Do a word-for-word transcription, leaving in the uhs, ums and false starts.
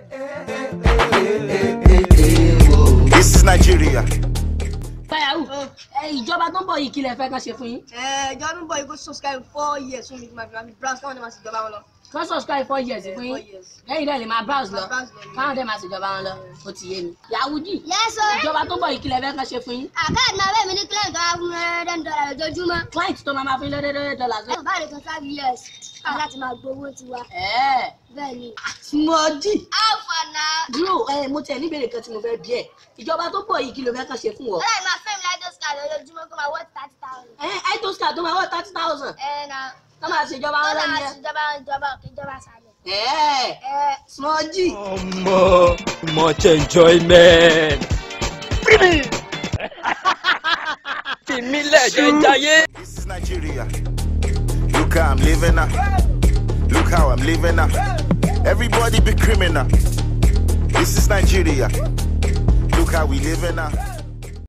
This is Nigeria. Ìjọba tó ń bọ̀ yìí kí lẹ fẹ́ kàn ṣe fún yín? Ìjọba tó ń bọ̀ yìí kó subscribe four years fún mi kí n máa fi máa fi browse káwọn dẹ̀ máa ṣèjọba wọn lọ. Kọ́ subscribe four years fún yín? Lẹ́yìn náà lè máa browse lọ. Káwọn dẹ̀ máa ṣèjọba wọn lọ. Ó ti yé mi. Yàwùjì. Ìjọba tó ń bọ̀ yìí kí lẹ fẹ́ kàn ṣe fún yín? Àkáàdì náà bẹ́ẹ̀ mi ní client tó wá fún ẹ̀ẹ́dẹ́n dọ́là lójoojúmọ́. Client tó máa máa fi lẹ́dẹ́dẹ́ dọ́là sí. Báwo ni kan five years láti máa gbowó tiwa? Bẹ́ẹ̀ ni. Smọ́dì. Àfààná. Dúró ẹ mo tẹ̀ ní ìbéèrè kan tí mo fẹ́ bí ẹ̀. Ìjọba tó bọ̀ yìí kí ló fẹ́ kàn ṣe fún ọ? Ọlọ́run máa fẹ́ mi láìdọ́sì card lójoojúmọ́ kó máa wọ́ thirty thousand. Ẹ iTones card tó máa wọ́ thirty thousand. Ẹ na. Tó máa ṣèjọba wọn lẹ́nu yẹn. Ìjọba ìjọba òkè ìjọba sàlẹ̀. Ẹ Smọ́dì. Omo, much enjoyment. This is Nigeria. Look how I'm living now. Look how I'm living now. Everybody be criminal. This is Nigeria. Look how we living now.